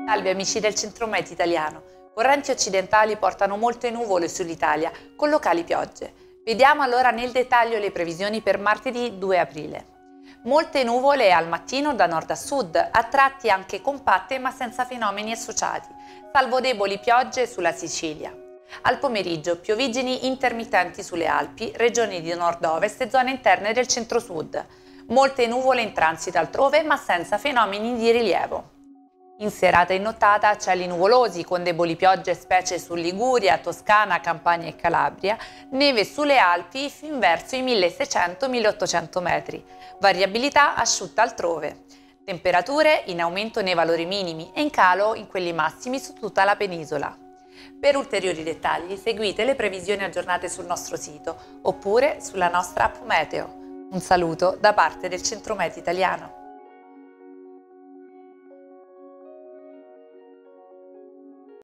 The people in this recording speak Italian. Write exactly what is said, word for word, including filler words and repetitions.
Salve amici del Centro-Met italiano. Correnti occidentali portano molte nuvole sull'Italia, con locali piogge. Vediamo allora nel dettaglio le previsioni per martedì due aprile. Molte nuvole al mattino da nord a sud, a tratti anche compatte ma senza fenomeni associati, salvo deboli piogge sulla Sicilia. Al pomeriggio pioviggini intermittenti sulle Alpi, regioni di nord-ovest e zone interne del centro-sud. Molte nuvole in transito altrove ma senza fenomeni di rilievo. In serata e nottata cieli nuvolosi con deboli piogge specie su Liguria, Toscana, Campania e Calabria, neve sulle Alpi fin verso i milleseicento milleottocento metri, variabilità asciutta altrove. Temperature in aumento nei valori minimi e in calo in quelli massimi su tutta la penisola. Per ulteriori dettagli seguite le previsioni aggiornate sul nostro sito oppure sulla nostra app Meteo. Un saluto da parte del Centro-Met italiano.